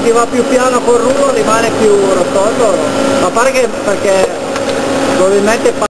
chi va più piano col rullo rimane più rotondo, ma pare che perché probabilmente